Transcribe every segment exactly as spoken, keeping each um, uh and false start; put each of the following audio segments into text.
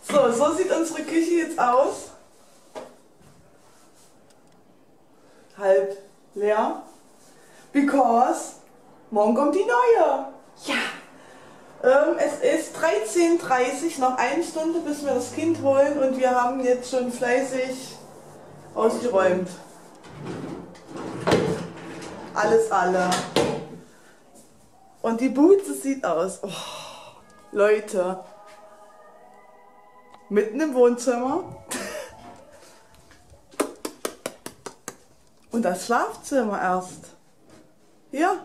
So, so sieht unsere Küche jetzt aus. Halb leer. Because morgen kommt die neue. Ja. Ähm, es ist dreizehn Uhr dreißig, noch eine Stunde, bis wir das Kind holen und wir haben jetzt schon fleißig ausgeräumt. Alles alle. Und die Bude sieht aus. Oh, Leute. Mitten im Wohnzimmer. Und das Schlafzimmer erst. Ja.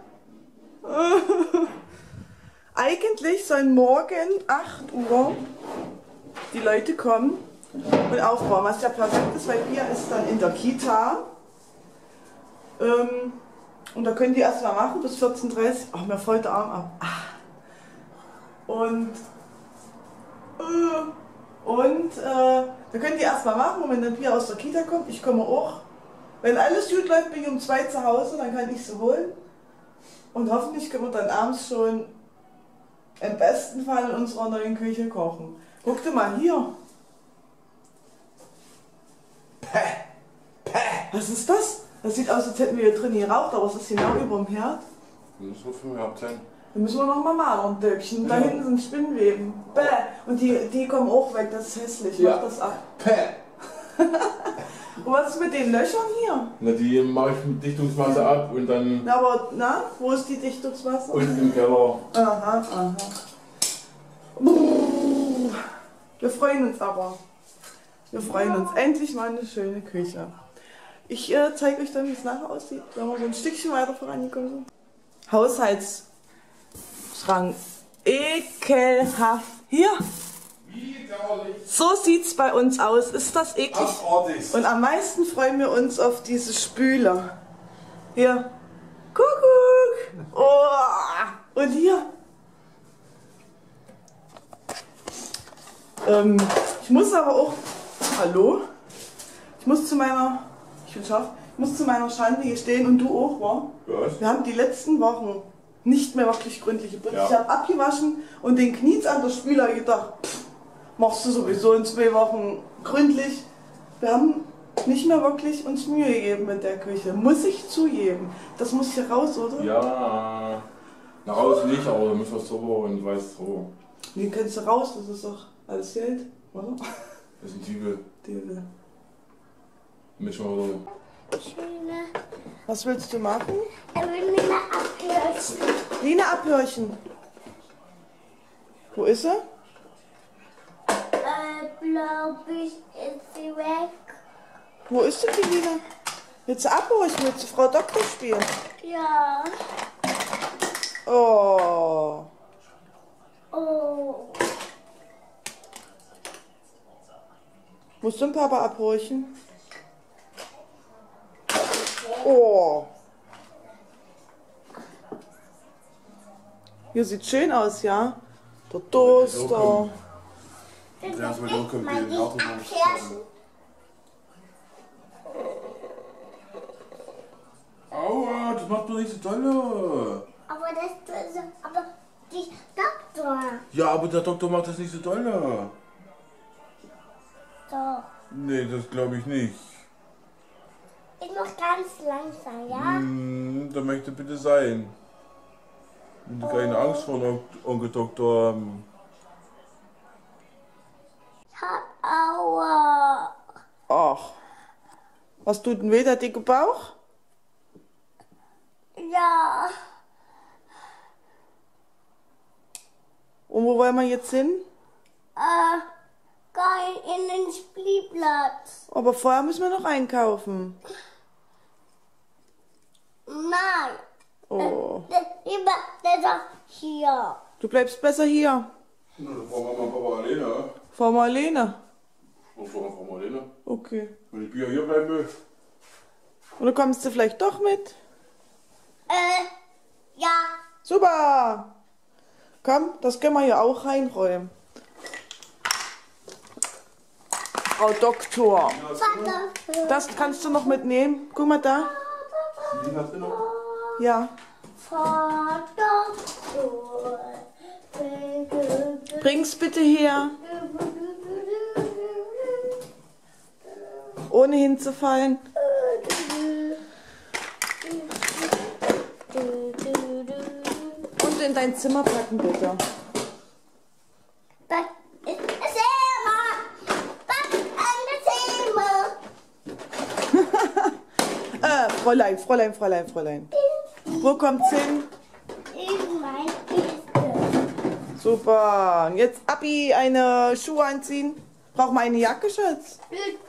Eigentlich sollen morgen acht Uhr die Leute kommen und aufbauen. Was ja perfekt ist, weil Pia ist dann in der Kita. Ähm, und da können die erstmal machen bis vierzehn Uhr dreißig. Ach, mir fällt der Arm ab. Und, äh, und äh, da können die erstmal machen. Und wenn dann Pia aus der Kita kommt, ich komme auch. Wenn alles gut läuft, bin ich um zwei zu Hause, dann kann ich sie holen. Und hoffentlich können wir dann abends schon im besten Fall in unserer neuen Küche kochen. Guck dir mal hier. Päh, päh. Was ist das? Das sieht aus, als hätten wir hier drin geraucht, aber es ist genau über dem Herd. Das muss wohl vom Herd sein. Dann müssen wir noch mal malen, ein Döckchen. Da Ja. hinten sind Spinnweben. Bäh. Und die, die kommen auch weg, das ist hässlich. Ja. Mach das ab. Päh. Und was ist mit den Löchern hier? Na, die mache ich mit Dichtungsmasse ab und dann Na, aber, na, wo ist die Dichtungsmasse? unten im Keller. Aha, aha. Wir freuen uns aber. Wir freuen uns. Endlich mal eine schöne Küche. Ich äh, zeige euch dann, wie es nachher aussieht, wenn wir so ein Stückchen weiter vorangekommen sind. Haushaltsschrank. Ekelhaft. Hier. So sieht's bei uns aus. Ist das eklig? Abartig. Und am meisten freuen wir uns auf diese Spüle. Hier. Kuckuck. Oh. Und hier. Ähm, ich muss aber auch. Hallo? Ich muss zu meiner. Ich bin scharf. Ich muss zu meiner Schande hier stehen und du auch, wa? Was? Wir haben die letzten Wochen nicht mehr wirklich gründlich geputzt. Ja. Ich habe abgewaschen und den Kniez an der Spüle gedacht, pff, machst du sowieso in zwei Wochen gründlich. Wir haben nicht mehr wirklich uns Mühe gegeben mit der Küche. Muss ich zugeben. Das muss hier raus, oder? Ja. Nach außen nicht, aber da muss was drüber und weiß so. Wie kannst du raus? Das ist doch alles Geld, oder? Das ist ein Zwiebel. Die will. Mischen wir wieder. Schöne. Was willst du machen? Er will mir mal abhören. Lina, abhörchen. Wo ist sie? Äh, glaube ich, ist sie weg. Wo ist denn die Lina? Willst du abhorchen? Willst du Frau Doktor spielen? Ja. Oh. Oh. Musst du den Papa abhorchen? Oh. Hier sieht schön aus, ja? Der Toaster. Andreas will auch kommen, Mal den nicht Auto abhören. Aua, das macht doch nicht so dolle. Aber das ist aber die Doktor. Ja, aber der Doktor macht das nicht so dolle. So. Nee, das glaube ich nicht. Ich mach ganz langsam, ja? Hm, da möchte bitte sein. Und keine Angst vor dem Onkel Doktor haben. Hat Aua. Ach. Was tut denn weh, der dicke Bauch? Ja. Und wo wollen wir jetzt hin? Äh, geil in den Spielplatz. Aber vorher müssen wir noch einkaufen. Nein. Oh. Der, lieber, der doch hier. Du bleibst besser hier. Na, dann fahren Mama und Papa alleine. Frau Marlene. Wo fahren wir alleine? Okay. Wenn die Bier hier bleiben will. Oder kommst du vielleicht doch mit? Äh, ja. Super. Komm, das können wir hier auch reinräumen. Frau Doktor. Vater. Das kannst du noch mitnehmen. Guck mal da. Die hast du noch? Ja. Vater. Bring's bitte her. ohne hinzufallen. Und in dein Zimmer packen, bitte. äh, Fräulein, Fräulein, Fräulein, Fräulein. Wo kommt's hin? In mein Kiste. Super. Und jetzt Abi eine Schuhe anziehen. Braucht mal eine Jacke, Schatz?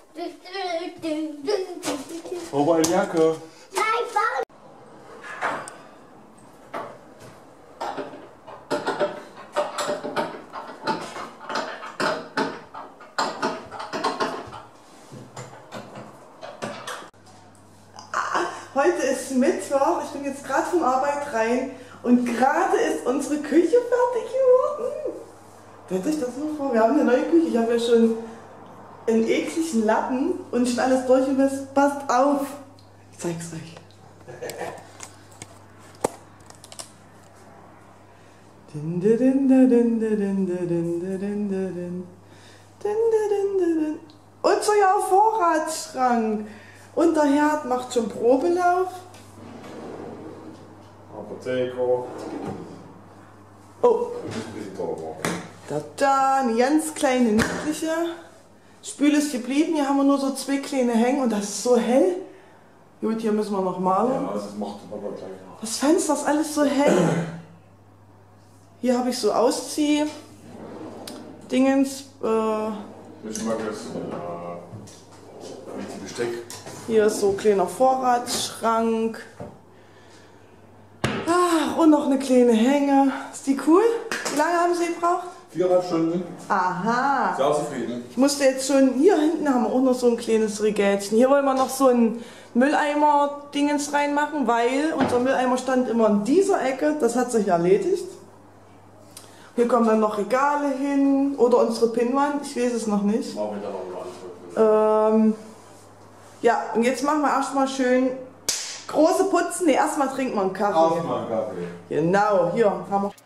Brauche eine Jacke. Nein, warum? Heute ist Mittwoch, ich bin jetzt gerade von Arbeit rein und gerade ist unsere Küche fertig geworden. Stellt euch das mal vor, wir haben eine neue Küche. Ich habe ja schon einen ekligen Lappen und schon alles durchgemessen. Passt auf! Ich zeig's euch. Unser ja Vorratsschrank. Und der Herd macht schon Probelauf. Apotheker. Oh. Da, da, eine ganz kleine niedliche. Spül ist geblieben, hier haben wir nur so zwei kleine Hängen und das ist so hell. Gut, hier müssen wir noch malen. Ja, das macht man gleich noch. Das Fenster ist alles so hell. Hier habe ich so Auszieh Dingens. Äh, Ich mag das. Äh, Besteck. Hier ist so ein kleiner Vorratsschrank. Ah, und noch eine kleine Hänge. Ist die cool? Wie lange haben Sie gebraucht? Viereinhalb Stunden. Aha. Sehr zufrieden. Ich musste jetzt schon, hier hinten haben wir auch noch so ein kleines Regälchen. Hier wollen wir noch so ein Mülleimer-Dingens reinmachen, weil unser Mülleimer stand immer in dieser Ecke. Das hat sich erledigt. Hier kommen dann noch Regale hin oder unsere Pinnwand, ich weiß es noch nicht. Machen wir dann noch Ähm, ja, und jetzt machen wir erstmal schön große Putzen. Ne, erstmal trinken wir einen Kaffee. Erstmal einen Kaffee. Genau, hier haben wir.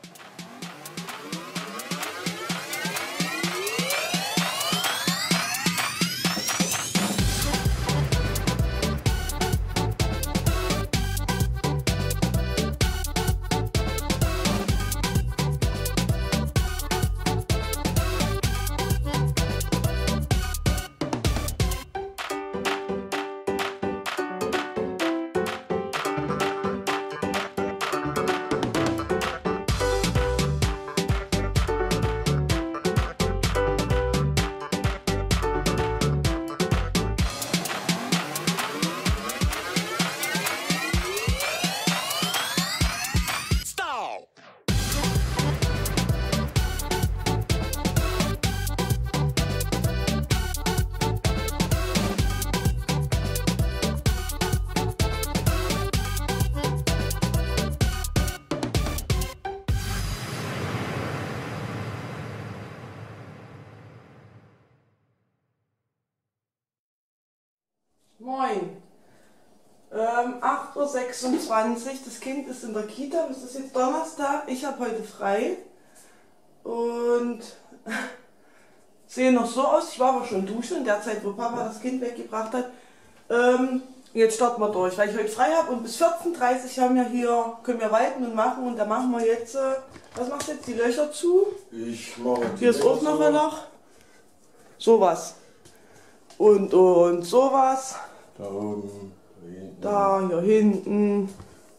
Moin. Ähm, acht Uhr sechsundzwanzig, das Kind ist in der Kita, es ist jetzt Donnerstag, ich habe heute frei und sehe noch so aus, ich war aber schon duschen in der Zeit, wo Papa das Kind weggebracht hat. Ähm, jetzt starten wir durch, weil ich heute frei habe und bis vierzehn Uhr dreißig haben wir hier, können wir walten und machen und da machen wir jetzt, äh, was machst du jetzt, die Löcher zu? Ich mache Hier ist auch noch ein Loch. Sowas. Und, und sowas. Da oben, da hinten. Da, hier hinten.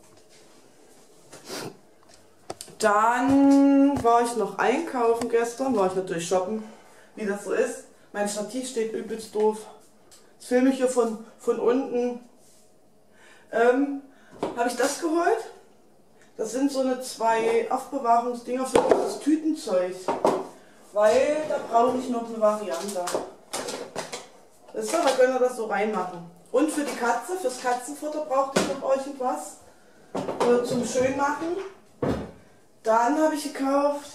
Dann war ich noch einkaufen gestern, war ich natürlich shoppen, wie das so ist. Mein Stativ steht übelst doof. Jetzt filme ich hier von, von unten. Ähm, habe ich das geholt? Das sind so eine zwei Aufbewahrungsdinger für das Tütenzeug. Weil da brauche ich noch eine Variante. Das ist so, da können wir das so reinmachen. Und für die Katze, fürs Katzenfutter brauchte ich noch irgendwas äh, zum Schönmachen. Dann habe ich gekauft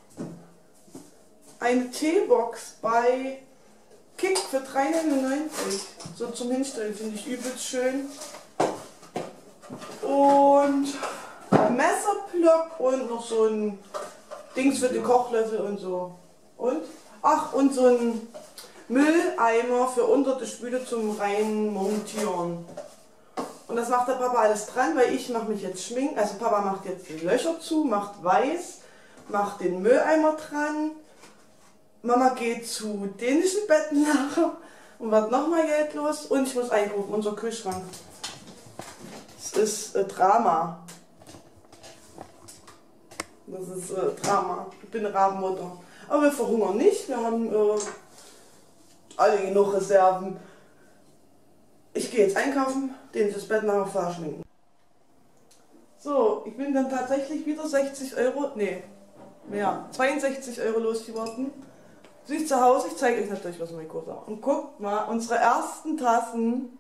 eine Teebox bei Kick für drei neunundneunzig. So zum Hinstellen finde ich übelst schön. Und ein Messerblock und noch so ein Dings für die Kochlöffel und so. Und, ach, und so ein Mülleimer für unter die Spüle zum reinmontieren. Und das macht der Papa alles dran, weil ich mache mich jetzt schminken. Also Papa macht jetzt die Löcher zu, macht weiß, macht den Mülleimer dran. Mama geht zu dänischen Bettenlager und wird nochmal Geld los. Und ich muss einkaufen, unser Kühlschrank. Das ist äh, Drama. Das ist äh, Drama. Ich bin eine Rabenmutter. Aber wir verhungern nicht. Wir haben äh, alle genug Reserven. Ich gehe jetzt einkaufen, dänisches Bettenlager verschminken. So, ich bin dann tatsächlich wieder sechzig Euro, nee, mehr, zweiundsechzig Euro losgeworden. Sie ist zu Hause, ich zeige euch natürlich, was mein Kurs hat. Und guckt mal, unsere ersten Tassen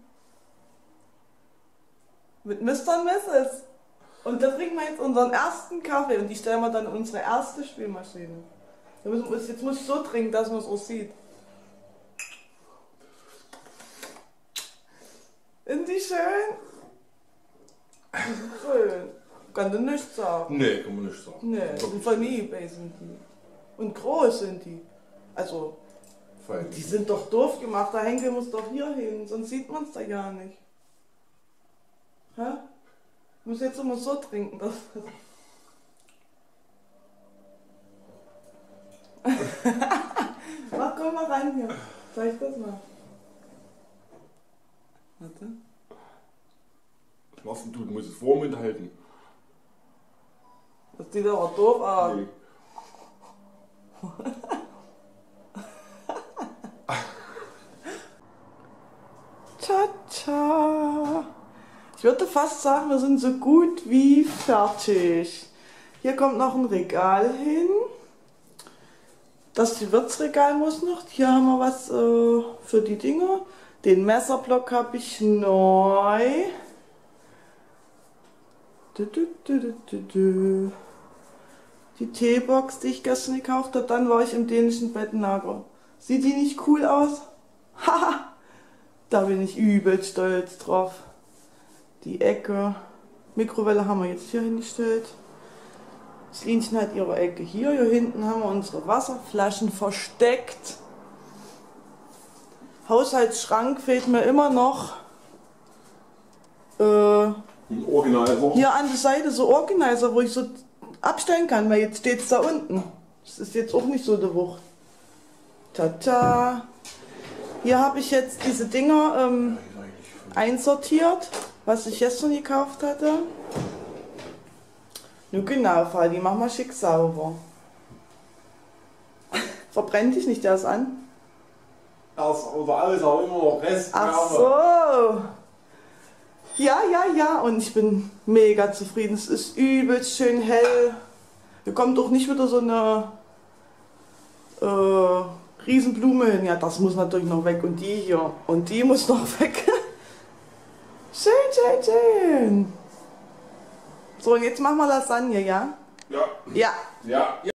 mit Mister und Misses Und da trinken wir jetzt unseren ersten Kaffee und die stellen wir dann in unsere erste Spülmaschine. Jetzt muss ich so trinken, dass man es auch sieht. Sind die schön? Schön. Kann du nicht sagen. Nee, kann man nicht sagen. Nee, und von eBay sind die. Und groß sind die. Also, Fein. Die sind doch doof gemacht. Der Henkel muss doch hier hin, sonst sieht man es da gar nicht. Hä? Ich muss jetzt immer so trinken. Das Mach, komm mal rein hier. Zeig das mal. Warte. Was machst denn du? Du musst es vor dem Mund halten. Das sieht aber doof aus. Nee. Tata. Ich würde fast sagen, wir sind so gut wie fertig. Hier kommt noch ein Regal hin. Das Gewürzregal muss noch. Hier haben wir was äh, für die Dinger. Den Messerblock habe ich neu. Du, du, du, du, du, du. Die Teebox, die ich gestern gekauft habe. Dann war ich im dänischen Bettenlager. Sieht die nicht cool aus? Haha! Da bin ich übel stolz drauf. Die Ecke. Mikrowelle haben wir jetzt hier hingestellt. Das Linchen hat ihre Ecke hier. Hier hinten haben wir unsere Wasserflaschen versteckt. Haushaltsschrank fehlt mir immer noch. Äh, Ein Organizer. hier an der Seite so Organizer, wo ich so abstellen kann, weil jetzt steht es da unten. Das ist jetzt auch nicht so die Wucht. Tata. Hier habe ich jetzt diese Dinger ähm, einsortiert, was ich gestern gekauft hatte. Nur genau, Fall, die machen wir schick sauber. Verbrennt dich nicht das an? Das oder alles auch immer noch Restwärme. Ach so. Ja, ja, ja. Und ich bin mega zufrieden. Es ist übelst schön hell. Hier kommt doch nicht wieder so eine äh, Riesenblume hin. Ja, das muss natürlich noch weg. Und die hier. Und die muss noch weg. Schön, schön, schön. So, und jetzt machen wir Lasagne, ja? Ja. Ja. Ja.